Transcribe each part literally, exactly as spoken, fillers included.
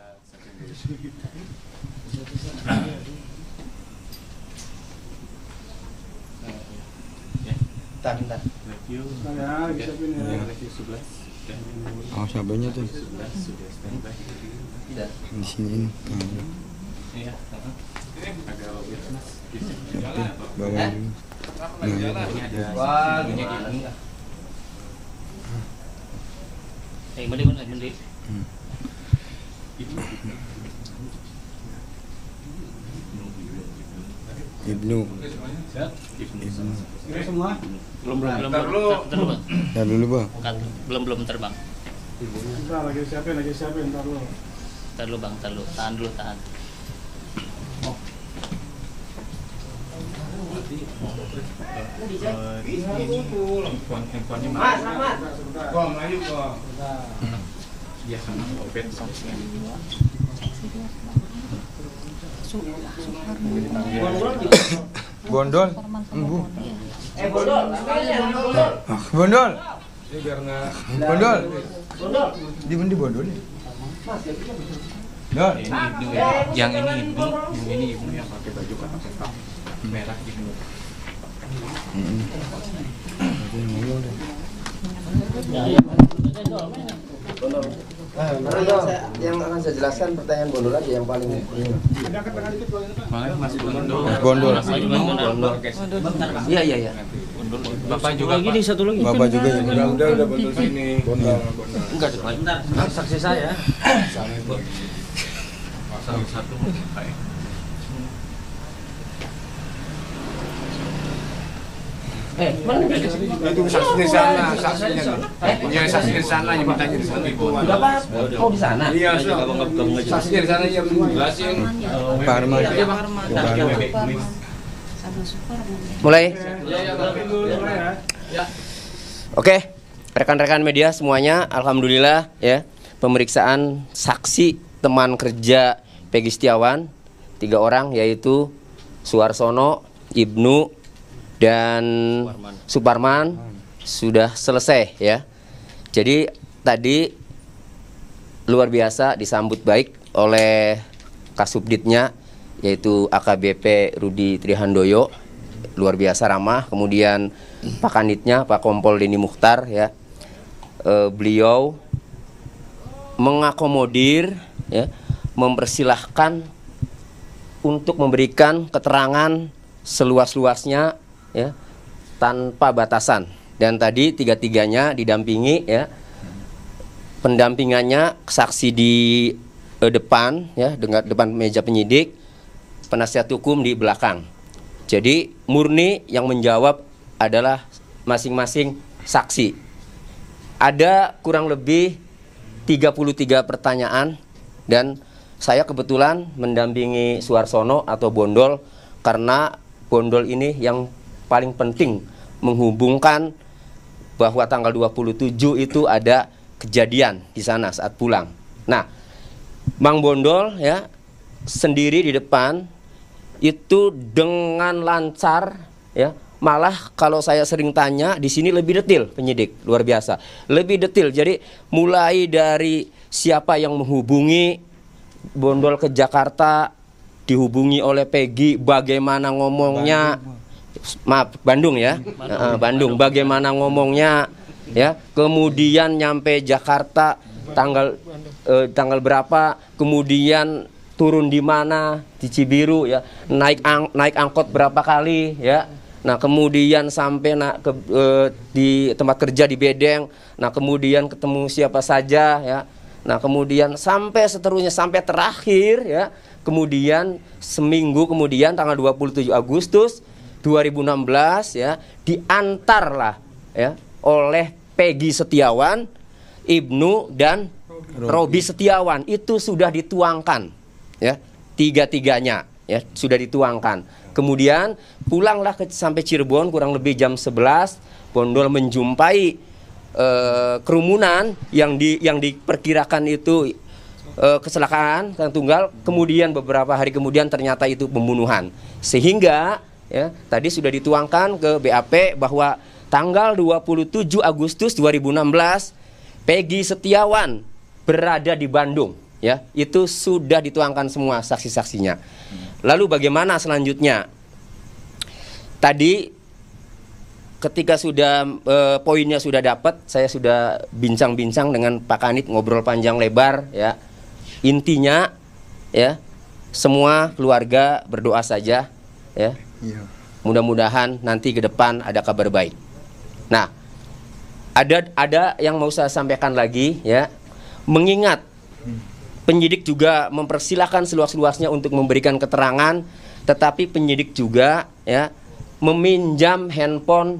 Bentar, bentar. Review. Nah, ya, siapin ya. Review sebelas. Oh, sabanya tuh. sebelas sudah standby. Tidak. Di sini. Nah, Iya, heeh. Agak weird Mas. bawa Eh? dulu. Nah, Ini ada Wah, punya gimana? Ibnu. Eh, mandi mana mandi? Ibnu. Ibnu. Ibnu. Ini semua. Belum belum belum. Ntar belum. dulu. Ntar dulu, Bang. Ya dulu, Bang. Kan, belum belum terbang. Bentar, lagi siapin, lagi siapin, ntar lo. Ntar dulu Bang, ntar dulu. Tahan dulu, tahan. Eh, ini handphone handphonenya Mas, mana? Mas. Sebentar. Kok maju kok. Sebentar. Iya sama Opet Samsung. Bondol. Embu. Eh, bondol. Ambilnya, bondol. Ah, bondol. Ini biar nggak. Bondol. Bondol. Di mana di bondol nih? Mas, ya, bisa. Dol. Ini Ibnu ya. Yang ini Ibnu, yang ini Ibnu yang pakai baju kotak kotak merah Ibnu. Heeh. Ada yang ngomong deh. Ya, ya. Nah, yang, saya, yang akan saya jelaskan pertanyaan bondol aja yang paling ini. Ada ke tengah dikit, boleh, Pak. Makanya Mas Bondol. Bondol. Mas Baju Bondol. Bondol. Iya, iya, iya. Bondol. Bapak juga Lagi Pak. nih satu lagi. Bapak juga yang Udah, udah, udah bondol sini. Bondol, bondol. Enggak, bentar. Saksi saya. Pasal satu kayak. Eh, mana nih? Itu saksi di sana, saksinya. Punya saksi di sana, yang bertanya di sana. Udah, Pak. Oh, di sana. Iya, saksinya di sana yang jelasin. Pak Arman. Mulai. Ya. Oke, rekan-rekan media semuanya, alhamdulillah ya, pemeriksaan saksi teman kerja Peggy Setiawan tiga orang yaitu Suarsono, Ibnu, dan Suparman sudah selesai ya. Jadi tadi luar biasa disambut baik oleh Kasubditnya yaitu A K B P Rudi Trihandoyo, luar biasa ramah. Kemudian Pak Kanitnya Pak Kompol Deni Mukhtar ya, e, beliau mengakomodir ya, mempersilahkan untuk memberikan keterangan seluas-luasnya ya, tanpa batasan. Dan tadi tiga-tiganya didampingi ya, pendampingannya saksi di eh, depan ya, dengan depan meja penyidik, penasihat hukum di belakang. Jadi murni yang menjawab adalah masing-masing saksi. Ada kurang lebih tiga puluh tiga pertanyaan dan saya kebetulan mendampingi Suarsono atau Bondol karena Bondol ini yang paling penting menghubungkan bahwa tanggal dua puluh tujuh itu ada kejadian di sana saat pulang. Nah, Bang Bondol ya sendiri di depan itu dengan lancar ya. Malah kalau saya sering tanya di sini lebih detail penyidik, luar biasa. Lebih detail. Jadi mulai dari siapa yang menghubungi Bondol ke Jakarta, dihubungi oleh Peggy, bagaimana ngomongnya, maaf Bandung ya, Bandung, uh, Bandung. Bagaimana ngomongnya, ya, kemudian nyampe Jakarta tanggal uh, tanggal berapa, kemudian turun di mana di Cibiru ya, naik ang naik angkot berapa kali ya, nah kemudian sampai na ke, uh, di tempat kerja di Bedeng, nah kemudian ketemu siapa saja ya, nah kemudian sampai seterusnya sampai terakhir ya. Kemudian seminggu kemudian tanggal dua puluh tujuh Agustus dua ribu enam belas ya diantarlah ya oleh Peggy Setiawan, Ibnu dan Robi Setiawan, itu sudah dituangkan ya, tiga-tiganya ya sudah dituangkan. Kemudian pulanglah ke, sampai Cirebon kurang lebih jam sebelas. Bondol menjumpai eh, kerumunan yang di yang diperkirakan itu Uh, kecelakaan yang tunggal, kemudian beberapa hari kemudian ternyata itu pembunuhan. Sehingga ya tadi sudah dituangkan ke B A P bahwa tanggal dua puluh tujuh Agustus dua ribu enam belas Peggy Setiawan berada di Bandung ya, itu sudah dituangkan semua saksi-saksinya. Lalu bagaimana selanjutnya? Tadi ketika sudah e, poinnya sudah dapat, saya sudah bincang-bincang dengan Pak Kanit, ngobrol panjang lebar, ya. Intinya, ya, semua keluarga berdoa saja, ya. Iya. Mudah-mudahan nanti ke depan ada kabar baik. Nah, ada ada yang mau saya sampaikan lagi, ya. Mengingat penyidik juga mempersilahkan seluas-luasnya untuk memberikan keterangan, tetapi penyidik juga, ya, meminjam handphone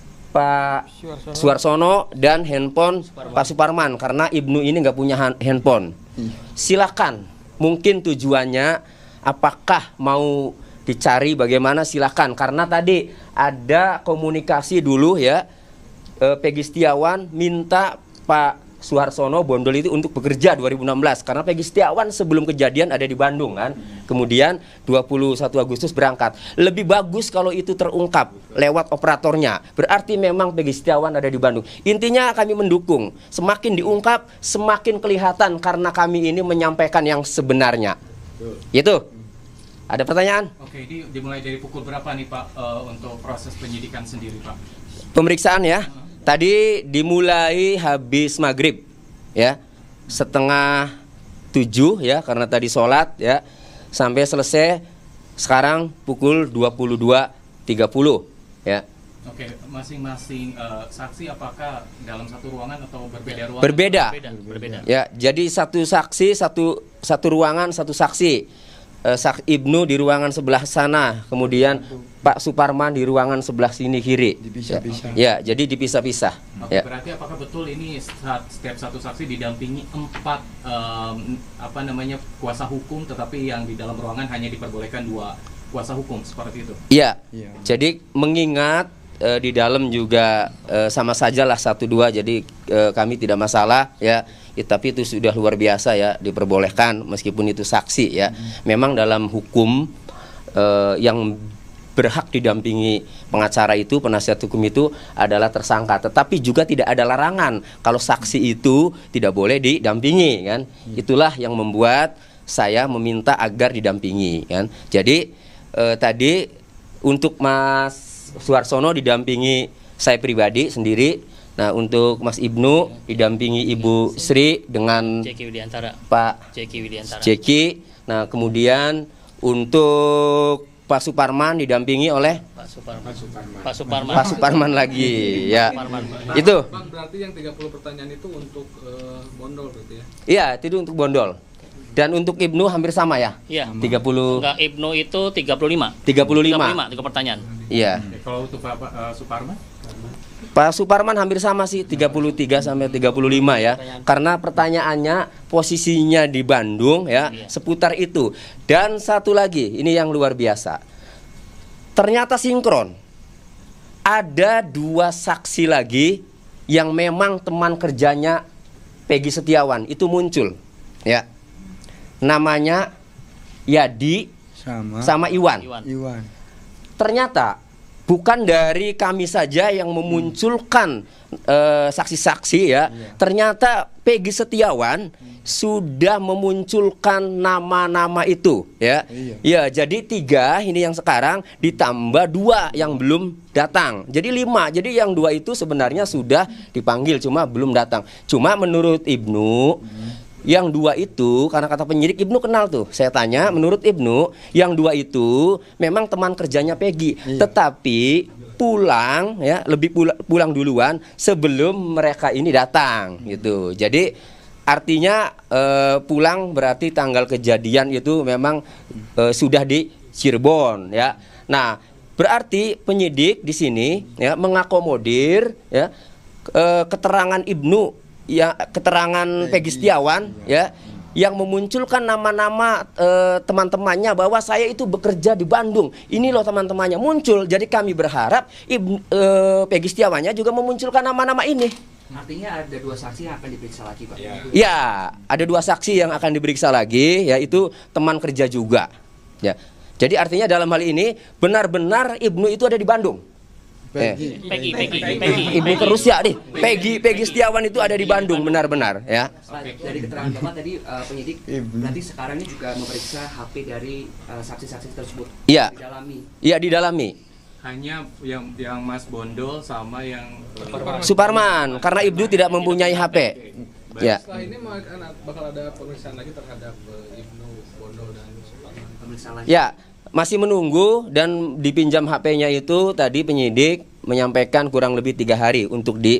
Pak Suarsono dan handphone Pak Suparman karena Ibnu ini nggak punya handphone. Silakan, mungkin tujuannya apakah mau dicari bagaimana, silakan, karena tadi ada komunikasi dulu, ya, e, Peggy Setiawan minta Pak Suharsono Bondol itu untuk bekerja dua ribu enam belas karena Peggy Setiawan sebelum kejadian ada di Bandung kan. Kemudian dua puluh satu Agustus berangkat. Lebih bagus kalau itu terungkap lewat operatornya. Berarti memang Peggy Setiawan ada di Bandung. Intinya kami mendukung. Semakin diungkap, semakin kelihatan karena kami ini menyampaikan yang sebenarnya. Itu. Ada pertanyaan? Oke, ini dimulai dari pukul berapa nih Pak uh, untuk proses penyidikan sendiri Pak? Pemeriksaan ya. Tadi dimulai habis maghrib, ya, setengah tujuh, ya, karena tadi sholat, ya, sampai selesai sekarang pukul dua puluh dua tiga puluh, ya. Oke, masing-masing uh, saksi apakah dalam satu ruangan atau berbeda ruangan? Berbeda. Berbeda, berbeda. Ya, jadi satu saksi satu satu ruangan satu saksi. Uh, Sak Ibnu di ruangan sebelah sana, kemudian Pak Suparman di ruangan sebelah sini kiri. Dipisah-pisah. Ya, ya, jadi dipisah-pisah. Oke, Ya. berarti apakah betul ini saat setiap satu saksi didampingi empat um, apa namanya kuasa hukum, tetapi yang di dalam ruangan hanya diperbolehkan dua kuasa hukum seperti itu? Iya. Iya. Jadi mengingat e, di dalam juga e, sama sajalah satu dua, jadi e, kami tidak masalah, ya. Ya, tapi itu sudah luar biasa, ya, diperbolehkan meskipun itu saksi, ya. Hmm. Memang dalam hukum e, yang berhak didampingi pengacara itu, penasihat hukum itu adalah tersangka, tetapi juga tidak ada larangan kalau saksi itu tidak boleh didampingi, kan. Hmm. Itulah yang membuat saya meminta agar didampingi, kan. Jadi e, tadi untuk Mas Suharsono didampingi saya pribadi sendiri. Nah, untuk Mas Ibnu didampingi Ibu Sri dengan Ceki Widiantara. Pak Ceki Widiantara. Ceki. Nah, kemudian untuk Pak Suparman didampingi oleh Pak Suparman. Pak Suparman. Pak Suparman lagi, ya. Suparman. Itu. Bang, berarti yang tiga puluh pertanyaan itu untuk uh, Bondol berarti ya? Iya, itu untuk Bondol. Dan untuk Ibnu hampir sama, ya? Iya. tiga puluh. Enggak, Ibnu itu tiga puluh lima. tiga puluh lima. tiga puluh lima, tiga pertanyaan. Iya. Oke, kalau untuk Pak uh, Suparman? Pak Suparman hampir sama sih, tiga puluh tiga sampai tiga puluh lima, ya. Karena pertanyaannya posisinya di Bandung, ya, Iya. seputar itu. Dan satu lagi, ini yang luar biasa. Ternyata sinkron. Ada dua saksi lagi yang memang teman kerjanya Peggy Setiawan itu muncul, ya. Namanya Yadi Sama. sama Iwan. Iwan. Iwan. Ternyata bukan dari kami saja yang memunculkan eh, saksi-saksi, ya. Ternyata Peggy Setiawan sudah memunculkan nama-nama itu, ya. Iya. Ya, jadi tiga ini yang sekarang ditambah dua yang belum datang. Jadi lima. Jadi yang dua itu sebenarnya sudah dipanggil, cuma belum datang. Cuma menurut Ibnu, yang dua itu, karena kata penyidik Ibnu kenal tuh. Saya tanya, menurut Ibnu, yang dua itu memang teman kerjanya Peggy, Iya. tetapi pulang, ya, lebih pula, pulang duluan sebelum mereka ini datang, gitu. Jadi artinya eh, pulang berarti tanggal kejadian itu memang eh, sudah di Cirebon, ya. Nah, berarti penyidik di sini, ya, mengakomodir, ya, eh, keterangan Ibnu, ya, keterangan Peggy Setiawan, ya, yang memunculkan nama-nama e, teman-temannya bahwa saya itu bekerja di Bandung. Ini loh teman-temannya muncul. Jadi kami berharap Ibnu, e, Peggy Setiawannya juga memunculkan nama-nama ini. Artinya ada dua saksi yang akan diperiksa lagi, Pak. Ya. Ya, ada dua saksi yang akan diperiksa lagi, yaitu teman kerja juga. Ya. Jadi artinya dalam hal ini benar-benar Ibnu itu ada di Bandung. Peggy. Peggy, Peggy, Peggy. Ibu terus ya deh. Peggy, Peggy Setiawan itu ada di Bandung, benar-benar ya. Pak, dari keterangan Bapak tadi uh, penyidik berarti sekarang ini juga memeriksa H P dari uh, saksi-saksi tersebut. Iya. Didalami. Iya, didalami. Hanya yang yang Mas Bondol sama yang uh, Suparman, karena Ibnu tidak mempunyai H P. Ya. Setelah ini mau- bakal ada pemeriksaan lagi terhadap eh, Ibnu, Bondol dan Suparman. Pemeriksaan lagi. Ya, masih menunggu dan dipinjam H P-nya itu tadi penyidik menyampaikan kurang lebih tiga hari untuk di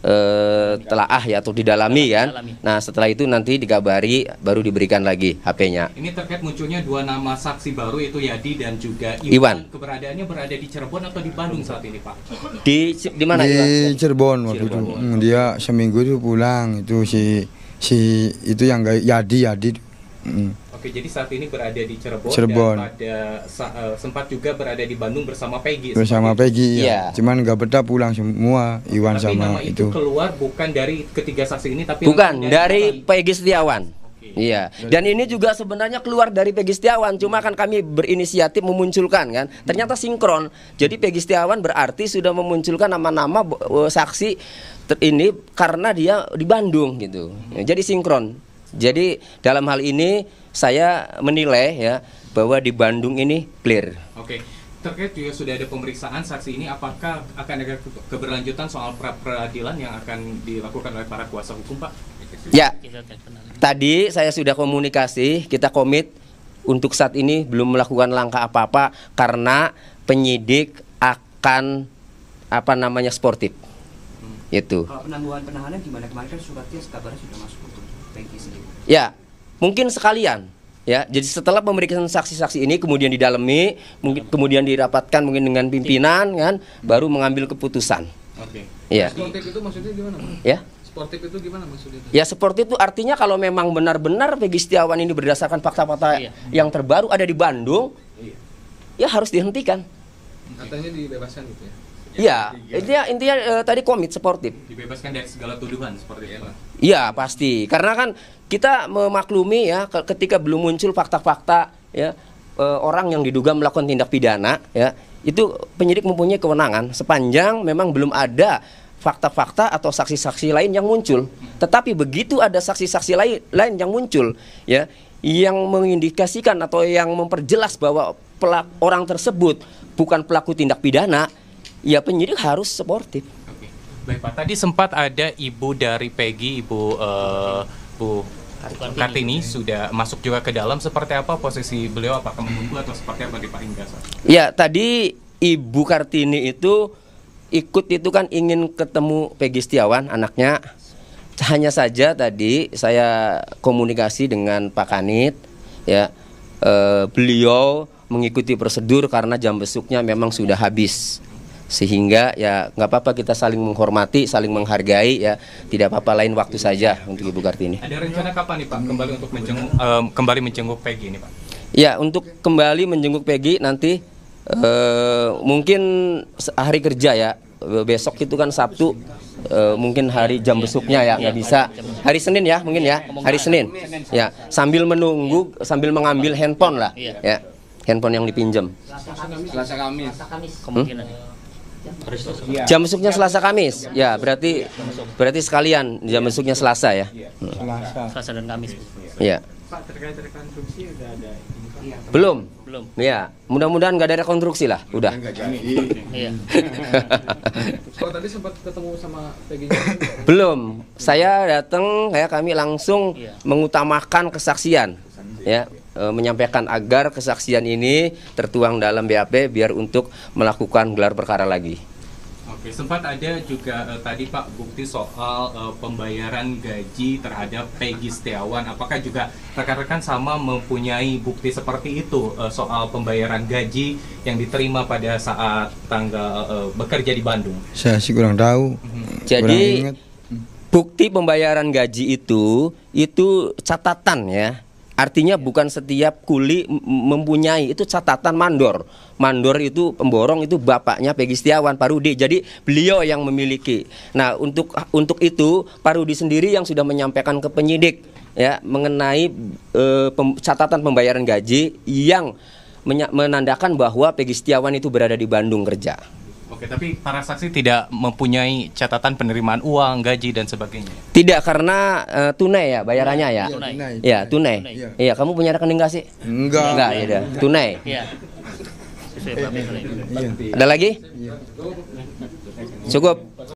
eh, telaah ya atau didalami kan. Nah setelah itu nanti dikabari baru diberikan lagi H P-nya. ini terkait munculnya dua nama saksi baru itu Yadi dan juga Iwan. Iwan. Keberadaannya berada di Cirebon atau di Bandung saat ini, Pak? Di di mana Di Iwan? Cirebon waktu itu. Cirebon. Hmm, dia seminggu itu pulang itu si si itu yang gak Yadi Yadi. Hmm. Oke, jadi saat ini berada di Cirebon, Cirebon. dan pada sa- eh, sempat juga berada di Bandung bersama Peggy. Bersama seperti itu. Peggy ya. Iya. Cuman gak betah pulang semua Iwan Tapi nama sama itu itu. keluar bukan dari ketiga saksi ini, tapi Bukan langsung dari Iwan. Peggy Setiawan. Oke. Iya. Dan ini juga sebenarnya keluar dari Peggy Setiawan, cuma kan kami berinisiatif memunculkan kan. Ternyata sinkron. Jadi Peggy Setiawan berarti sudah memunculkan nama-nama eh, saksi ter- ini karena dia di Bandung gitu. Ya, jadi sinkron. Jadi dalam hal ini saya menilai ya bahwa di Bandung ini clear. Oke, terkait juga sudah ada pemeriksaan saksi ini, apakah akan ada ke- keberlanjutan soal pra peradilan yang akan dilakukan oleh para kuasa hukum, Pak? Ya, Kita telepon lagi. tadi saya sudah komunikasi, kita komit untuk saat ini belum melakukan langkah apa-apa karena penyidik akan apa namanya sportif. Itu. Kalau penangguhan penahanan gimana? Kemarin kan suratnya kabarnya sudah masuk untuk Peggy sendiri. Ya, mungkin sekalian ya. Jadi setelah pemeriksaan saksi-saksi ini kemudian didalami, mungkin kemudian dirapatkan mungkin dengan pimpinan kan, baru mengambil keputusan. Oke. Ya. Sportif itu maksudnya gimana, Pak? Ya. Sportif itu gimana maksudnya? Ya seperti itu artinya kalau memang benar-benar Peggy Setiawan ini berdasarkan fakta-fakta Iya. yang terbaru ada di Bandung, ya harus dihentikan. Katanya dibebaskan gitu ya. Iya, intinya intinya eh, tadi komit sportif. Dibebaskan dari segala tuduhan seperti itu, Pak. Iya pasti, karena kan kita memaklumi ya ke- ketika belum muncul fakta-fakta ya eh, orang yang diduga melakukan tindak pidana ya itu penyidik mempunyai kewenangan sepanjang memang belum ada fakta-fakta atau saksi-saksi lain yang muncul. Tetapi begitu ada saksi-saksi lain lain yang muncul ya yang mengindikasikan atau yang memperjelas bahwa pelak, orang tersebut bukan pelaku tindak pidana, ya penyidik harus sportif. Oke. Baik, Pak. Tadi sempat ada ibu dari Peggy, Ibu eh, Bu Kartini sudah masuk juga ke dalam. Seperti apa posisi beliau? Apakah menunggu atau seperti apa di Pak hingga saat ini? Ya, tadi Ibu Kartini itu ikut itu kan ingin ketemu Peggy Setiawan, anaknya. Hanya saja tadi saya komunikasi dengan Pak Kanit, ya eh, beliau mengikuti prosedur karena jam besuknya memang sudah habis. Sehingga ya nggak apa-apa kita saling menghormati, saling menghargai ya. Tidak apa-apa lain waktu saja untuk Ibu Kartini. Ada rencana kapan nih, Pak, kembali untuk menjenguk em, kembali menjenguk Peggy ini, Pak? Ya, untuk kembali menjenguk Peggy nanti eh, mungkin se- hari kerja ya. Eh, Besok itu kan Sabtu, eh, mungkin hari jam besuknya ya nggak bisa. Hari Senin ya mungkin ya, hari Senin. Ya, sambil menunggu, sambil mengambil handphone lah, ya, handphone yang dipinjam. Selasa Kamis. Kemungkinan. Jam besuknya Selasa Kamis, ya berarti berarti sekalian jam besuknya Selasa ya. Selasa. Selasa dan Kamis. Ya. Pak, terkait rekonstruksi udah ada ini, Pak. Belum. Belum. Ya, mudah-mudahan nggak ada rekonstruksi lah, udah. Iya. Kalau tadi sempat ketemu sama Peggy. Belum. Saya datang, kayak kami langsung Iya. mengutamakan kesaksian, ya, e, menyampaikan agar kesaksian ini tertuang dalam B A P biar untuk melakukan gelar perkara lagi. Oke, sempat ada juga eh, tadi Pak bukti soal eh, pembayaran gaji terhadap Peggy Setiawan. Apakah juga rekan-rekan sama mempunyai bukti seperti itu eh, soal pembayaran gaji yang diterima pada saat tanggal eh, bekerja di Bandung? Saya sih kurang tahu. Jadi Kurang ingat. bukti pembayaran gaji itu itu catatan ya. Artinya bukan setiap kuli m- mempunyai, itu catatan mandor. Mandor itu pemborong itu bapaknya Peggy Setiawan, Pak Rudi. Jadi beliau yang memiliki. Nah, untuk untuk itu Pak Rudi sendiri yang sudah menyampaikan ke penyidik ya mengenai eh, pem- catatan pembayaran gaji yang menya- menandakan bahwa Peggy Setiawan itu berada di Bandung kerja. Oke, tapi para saksi tidak mempunyai catatan penerimaan uang, gaji dan sebagainya. Tidak, karena eh, tunai ya bayarannya ya. Tunai. Ya, tunai. Iya. Iya, kamu punya rekening nggak sih? Enggak. Enggak, ya udah. Tunai. Iya. Sesuai P P tunai. Iya. Ada lagi? Iya. Cukup.